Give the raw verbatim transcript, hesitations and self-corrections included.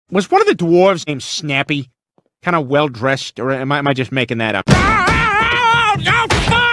Was one of the dwarves named Snappy? Kind of well-dressed, or am I, am I just making that up? Oh, no,